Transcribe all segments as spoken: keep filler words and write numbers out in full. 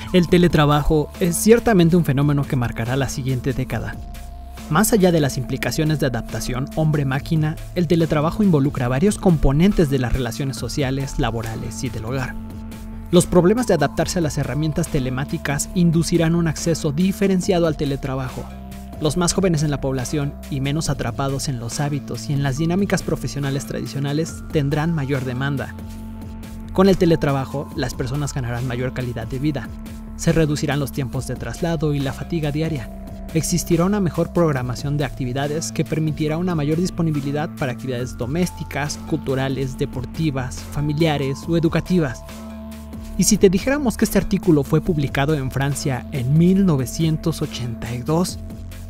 El teletrabajo es ciertamente un fenómeno que marcará la siguiente década. Más allá de las implicaciones de adaptación hombre-máquina, el teletrabajo involucra varios componentes de las relaciones sociales, laborales y del hogar. Los problemas de adaptarse a las herramientas telemáticas inducirán un acceso diferenciado al teletrabajo. Los más jóvenes en la población y menos atrapados en los hábitos y en las dinámicas profesionales tradicionales tendrán mayor demanda. Con el teletrabajo, las personas ganarán mayor calidad de vida. Se reducirán los tiempos de traslado y la fatiga diaria. Existirá una mejor programación de actividades que permitirá una mayor disponibilidad para actividades domésticas, culturales, deportivas, familiares o educativas. Y si te dijéramos que este artículo fue publicado en Francia en mil novecientos ochenta y dos,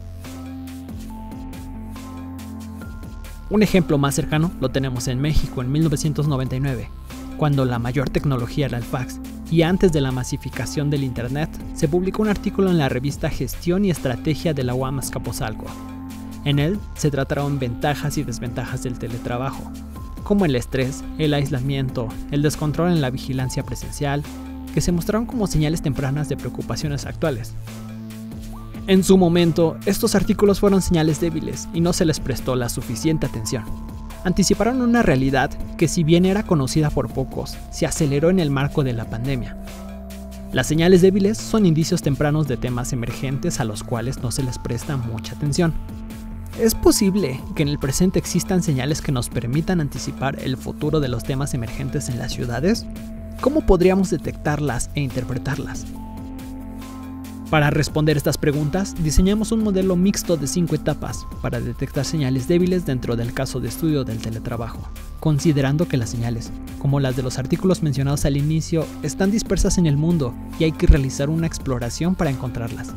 un ejemplo más cercano lo tenemos en México en mil novecientos noventa y nueve, cuando la mayor tecnología era el fax, y antes de la masificación del Internet, se publicó un artículo en la revista Gestión y Estrategia de la U A M Azcapotzalco. En él se trataron ventajas y desventajas del teletrabajo, como el estrés, el aislamiento, el descontrol en la vigilancia presencial, que se mostraron como señales tempranas de preocupaciones actuales. En su momento, estos artículos fueron señales débiles y no se les prestó la suficiente atención. Anticiparon una realidad que, si bien era conocida por pocos, se aceleró en el marco de la pandemia. Las señales débiles son indicios tempranos de temas emergentes a los cuales no se les presta mucha atención. ¿Es posible que en el presente existan señales que nos permitan anticipar el futuro de los temas emergentes en las ciudades? ¿Cómo podríamos detectarlas e interpretarlas? Para responder estas preguntas, diseñamos un modelo mixto de cinco etapas para detectar señales débiles dentro del caso de estudio del teletrabajo, considerando que las señales, como las de los artículos mencionados al inicio, están dispersas en el mundo y hay que realizar una exploración para encontrarlas.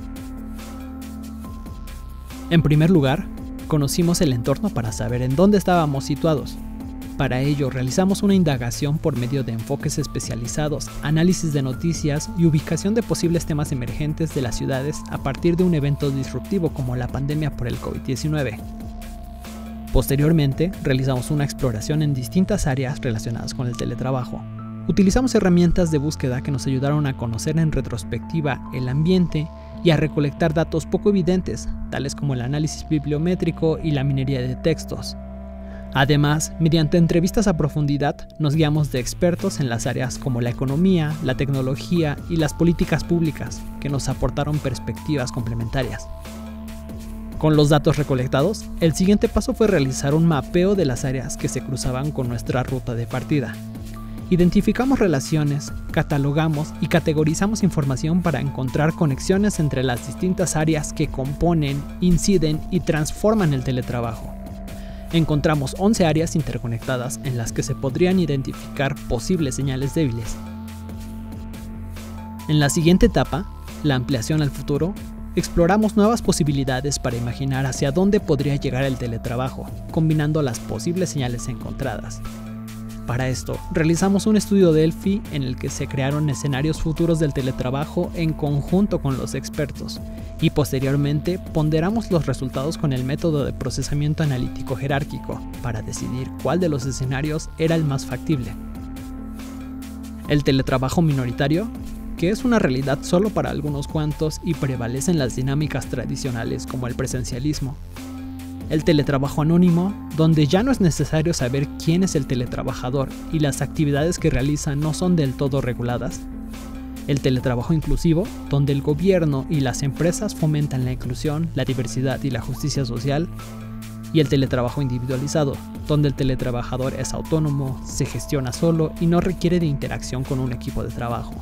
En primer lugar, conocimos el entorno para saber en dónde estábamos situados. Para ello, realizamos una indagación por medio de enfoques especializados, análisis de noticias y ubicación de posibles temas emergentes de las ciudades a partir de un evento disruptivo como la pandemia por el COVID diecinueve. Posteriormente, realizamos una exploración en distintas áreas relacionadas con el teletrabajo. Utilizamos herramientas de búsqueda que nos ayudaron a conocer en retrospectiva el ambiente y a recolectar datos poco evidentes, tales como el análisis bibliométrico y la minería de textos. Además, mediante entrevistas a profundidad, nos guiamos de expertos en las áreas como la economía, la tecnología y las políticas públicas, que nos aportaron perspectivas complementarias. Con los datos recolectados, el siguiente paso fue realizar un mapeo de las áreas que se cruzaban con nuestra ruta de partida. Identificamos relaciones, catalogamos y categorizamos información para encontrar conexiones entre las distintas áreas que componen, inciden y transforman el teletrabajo. Encontramos once áreas interconectadas en las que se podrían identificar posibles señales débiles. En la siguiente etapa, la ampliación al futuro, exploramos nuevas posibilidades para imaginar hacia dónde podría llegar el teletrabajo, combinando las posibles señales encontradas. Para esto, realizamos un estudio Delphi en el que se crearon escenarios futuros del teletrabajo en conjunto con los expertos, y posteriormente ponderamos los resultados con el método de procesamiento analítico jerárquico para decidir cuál de los escenarios era el más factible. El teletrabajo minoritario, que es una realidad solo para algunos cuantos y prevalecen las dinámicas tradicionales como el presencialismo. El teletrabajo anónimo, donde ya no es necesario saber quién es el teletrabajador y las actividades que realiza no son del todo reguladas. El teletrabajo inclusivo, donde el gobierno y las empresas fomentan la inclusión, la diversidad y la justicia social. Y el teletrabajo individualizado, donde el teletrabajador es autónomo, se gestiona solo y no requiere de interacción con un equipo de trabajo.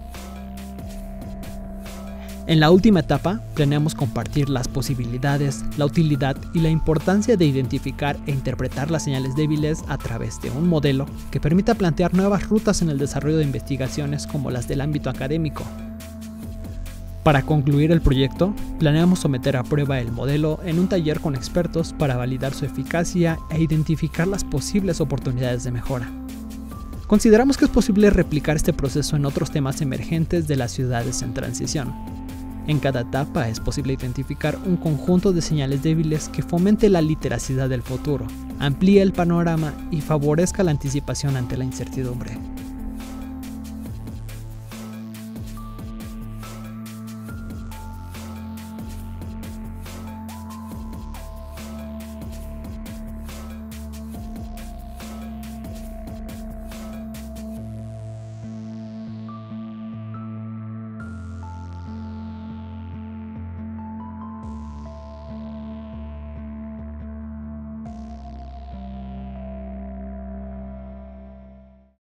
En la última etapa, planeamos compartir las posibilidades, la utilidad y la importancia de identificar e interpretar las señales débiles a través de un modelo que permita plantear nuevas rutas en el desarrollo de investigaciones como las del ámbito académico. Para concluir el proyecto, planeamos someter a prueba el modelo en un taller con expertos para validar su eficacia e identificar las posibles oportunidades de mejora. Consideramos que es posible replicar este proceso en otros temas emergentes de las ciudades en transición. En cada etapa es posible identificar un conjunto de señales débiles que fomente la literacidad del futuro, amplíe el panorama y favorezca la anticipación ante la incertidumbre.